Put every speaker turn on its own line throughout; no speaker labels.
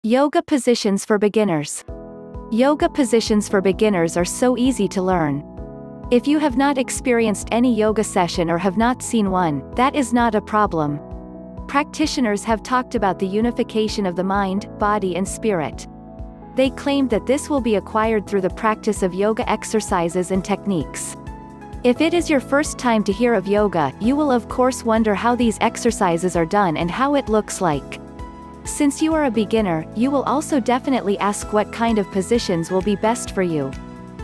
Yoga positions for beginners. Yoga positions for beginners are so easy to learn. If you have not experienced any yoga session or have not seen one, that is not a problem. Practitioners have talked about the unification of the mind, body and spirit. They claim that this will be acquired through the practice of yoga exercises and techniques. If it is your first time to hear of yoga, you will of course wonder how these exercises are done and how it looks like. Since you are a beginner, you will also definitely ask what kind of positions will be best for you.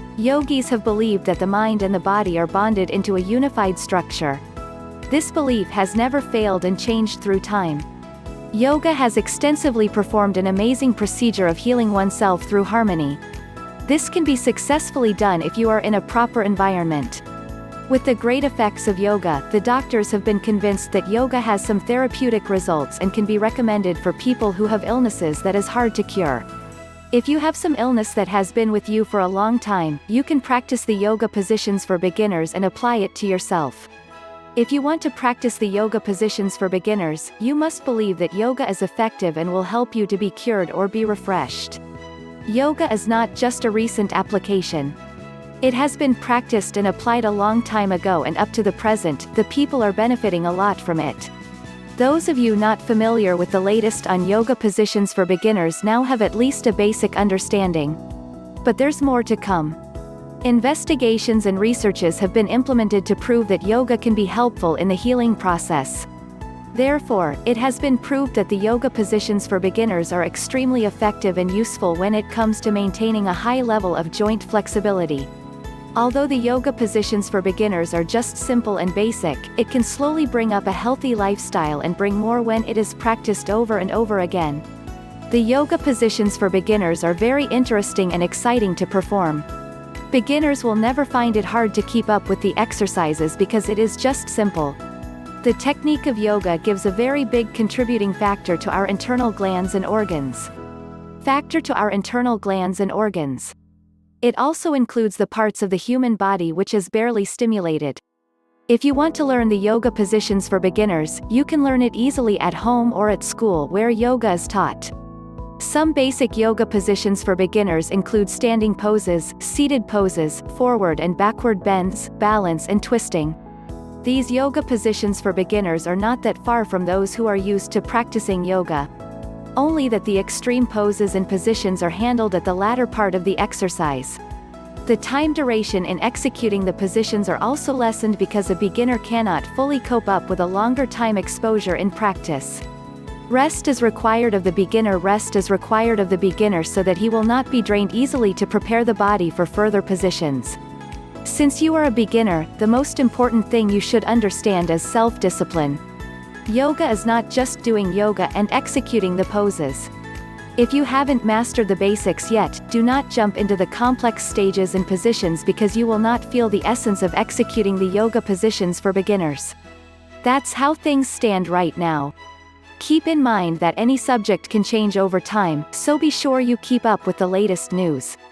Yogis have believed that the mind and the body are bonded into a unified structure. This belief has never failed and changed through time. Yoga has extensively performed an amazing procedure of healing oneself through harmony. This can be successfully done if you are in a proper environment. With the great effects of yoga, the doctors have been convinced that yoga has some therapeutic results and can be recommended for people who have illnesses that is hard to cure. If you have some illness that has been with you for a long time, you can practice the yoga positions for beginners and apply it to yourself. If you want to practice the yoga positions for beginners, you must believe that yoga is effective and will help you to be cured or be refreshed. Yoga is not just a recent application. It has been practiced and applied a long time ago, and up to the present, the people are benefiting a lot from it. Those of you not familiar with the latest on yoga positions for beginners now have at least a basic understanding. But there's more to come. Investigations and researches have been implemented to prove that yoga can be helpful in the healing process. Therefore, it has been proved that the yoga positions for beginners are extremely effective and useful when it comes to maintaining a high level of joint flexibility. Although the yoga positions for beginners are just simple and basic, it can slowly bring up a healthy lifestyle and bring more when it is practiced over and over again. The yoga positions for beginners are very interesting and exciting to perform. Beginners will never find it hard to keep up with the exercises because it is just simple. The technique of yoga gives a very big contributing factor to our internal glands and organs. Factor to our internal glands and organs. It also includes the parts of the human body which is barely stimulated. If you want to learn the yoga positions for beginners, you can learn it easily at home or at school where yoga is taught. Some basic yoga positions for beginners include standing poses, seated poses, forward and backward bends, balance and twisting. These yoga positions for beginners are not that far from those who are used to practicing yoga. Only that the extreme poses and positions are handled at the latter part of the exercise. The time duration in executing the positions are also lessened because a beginner cannot fully cope up with a longer time exposure in practice. Rest is required of the beginner. Rest is required of the beginner so that he will not be drained easily to prepare the body for further positions. Since you are a beginner, the most important thing you should understand is self-discipline. Yoga is not just doing yoga and executing the poses. If you haven't mastered the basics yet, do not jump into the complex stages and positions because you will not feel the essence of executing the yoga positions for beginners. That's how things stand right now. Keep in mind that any subject can change over time, so be sure you keep up with the latest news.